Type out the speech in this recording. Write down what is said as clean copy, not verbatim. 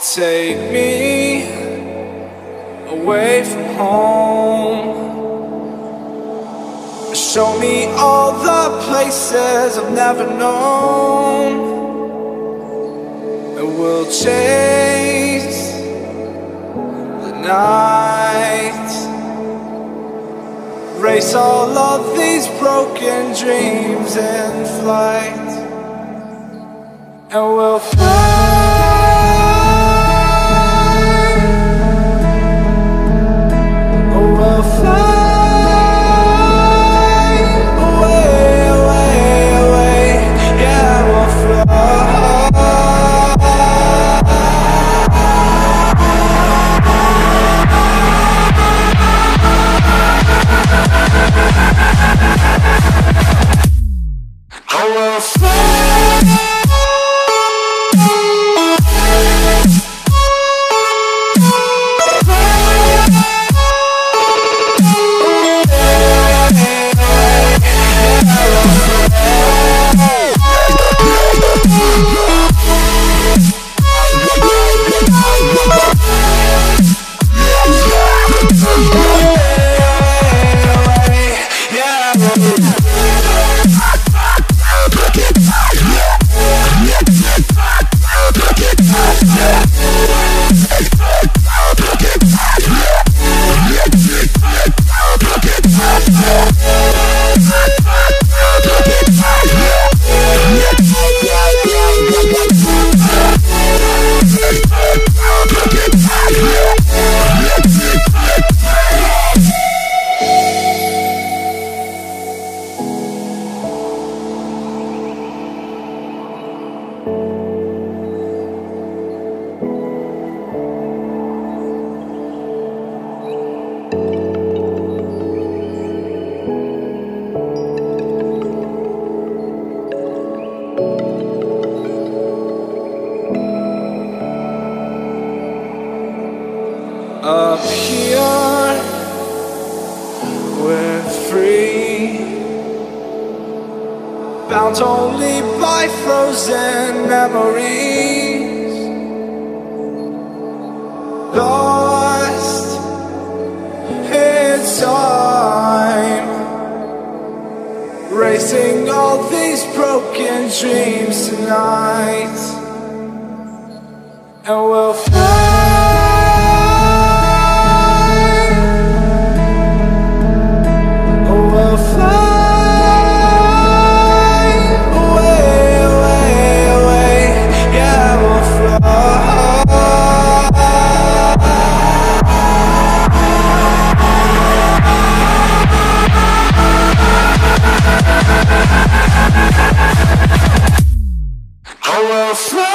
Take me away from home. Show me all the places I've never known, and we'll chase the night, race all of these broken dreams in flight, and we'll fly. We'll fly away, away, away. Yeah, we'll fly. Oh, we'll fly. Up here, we're free, bound only by frozen memories, lost in time, racing all these broken dreams tonight, and we'll fly. I will fly.